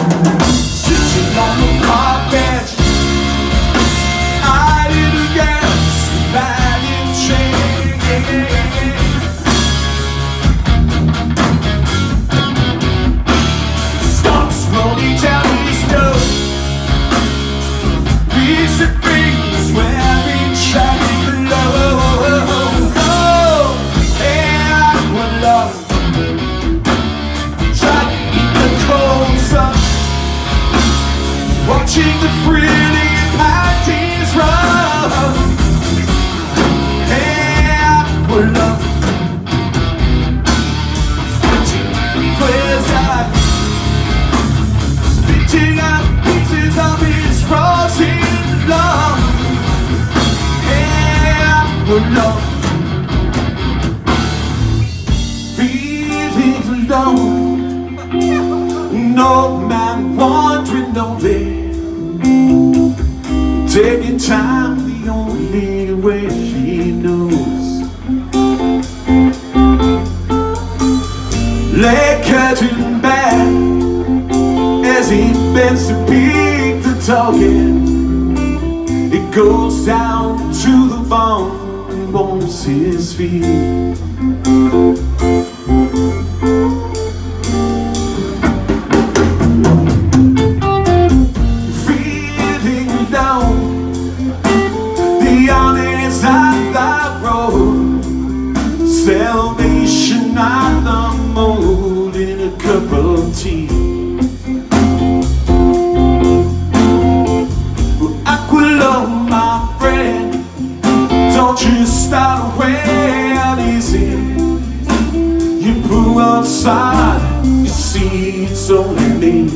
Sitting on the park bench, I didn't guess that it changed. Snots rolling down his nose, these are things wearing shabby clothes. Oh, and one love, try to eat the cold sun, watching the frilly panties run. And one love, switching clears eyes, spitting out pieces of his frozen love. And one love, feeling alone, no man wandering lonely, taking time the only way he knows. Lay curtain back as he bends to pick the target. It goes down to the bone and warms his feet. Feeling down, the honest at the road, salvation at the mold in a cup of tea. Aqualung, my friend, don't you start away uneasy. You pull outside, you see it's only me.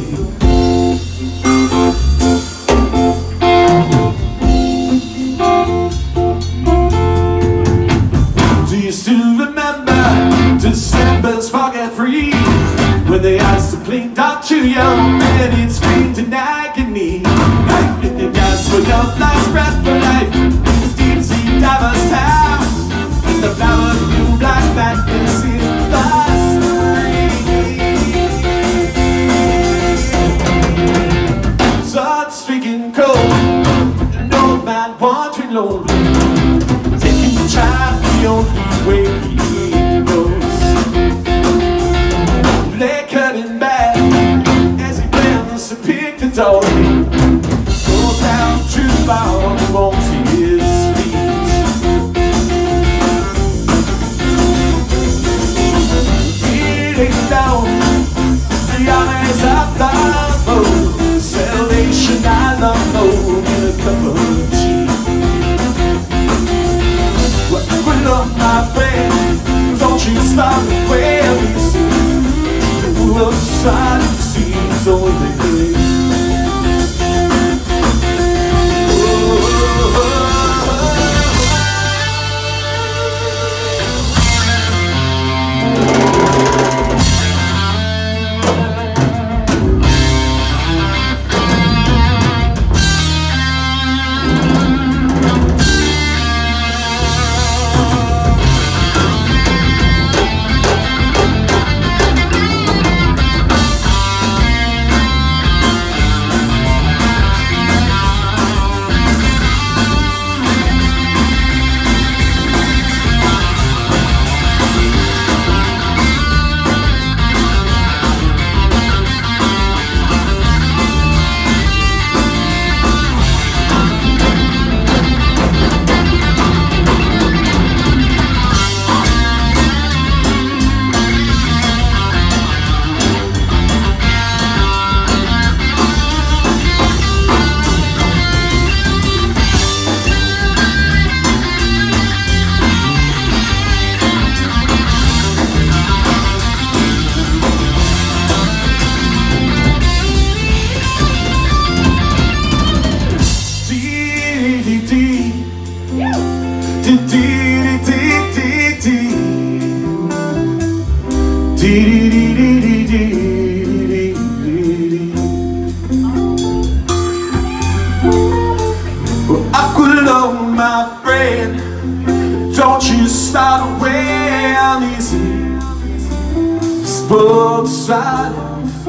Do you still remember December's foggy freeze, when the ice blinked out too young and it screamed in agony? The gas for your last breath for life, the deep sea diver's town, the flowers blew black madness in the spring. Sun streaking cold, no man wandering lonely, taking the child the only way he knows. Lay cutting back as he bends to pick the door, goes down to the bottom and wants his feet. Feeling down, the eyes of the road, salvation I love load in a cup of tea. Well, love my friend, don't you stop where we see, the world's silent seas only.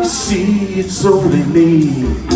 see it's only me.